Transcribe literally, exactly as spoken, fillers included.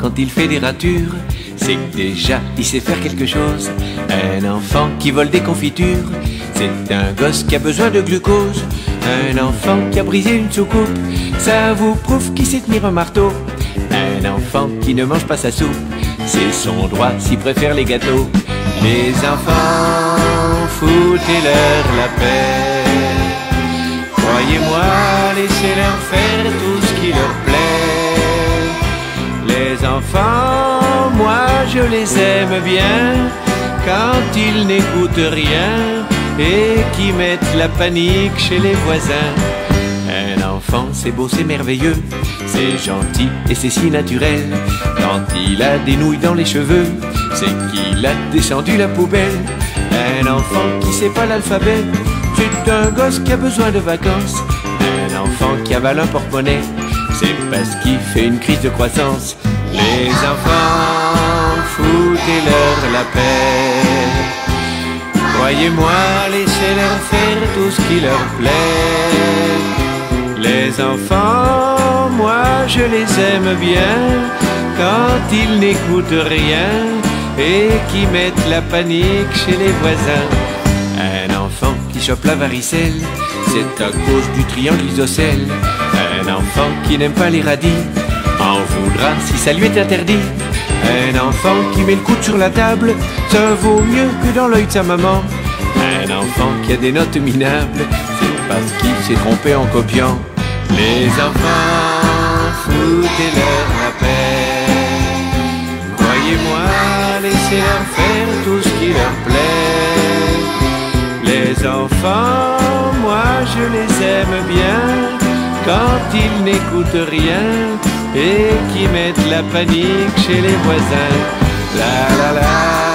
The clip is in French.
quand il fait des ratures, c'est que déjà il sait faire quelque chose. Un enfant qui vole des confitures, c'est un gosse qui a besoin de glucose. Un enfant qui a brisé une soucoupe, ça vous prouve qu'il sait tenir un marteau. Un enfant qui ne mange pas sa soupe, c'est son droit s'il préfère les gâteaux. Les enfants, foutez-leur la paix. Croyez-moi, laissez-leur faire tout ce qui leur plaît. Les enfants, moi je les aime bien, quand ils n'écoutent rien et qui mettent la panique chez les voisins. Un enfant, c'est beau, c'est merveilleux, c'est gentil et c'est si naturel. Quand il a des nouilles dans les cheveux, c'est qu'il a descendu la poubelle. Un enfant qui sait pas l'alphabet, c'est un gosse qui a besoin de vacances. Un enfant qui avale un porte-monnaie, c'est parce qu'il fait une crise de croissance. Les enfants, foutez-leur la paix. Croyez-moi, laissez-leur faire tout ce qui leur plaît. Les enfants, moi je les aime bien, quand ils n'écoutent rien et qui mettent la panique chez les voisins. Un enfant qui chope la varicelle, c'est à cause du triangle isocèle. Un enfant qui n'aime pas les radis en voudra si ça lui est interdit. Un enfant qui met le coude sur la table, ça vaut mieux que dans l'œil de sa maman. Un enfant qui a des notes minables, c'est parce qu'il s'est trompé en copiant. Les enfants, foutez-leur la paix. Croyez-moi, laissez-leur faire tout ce qui leur plaît. Les enfants, moi je les aime bien, quand ils n'écoutent rien et qui mettent la panique chez les voisins. La la la.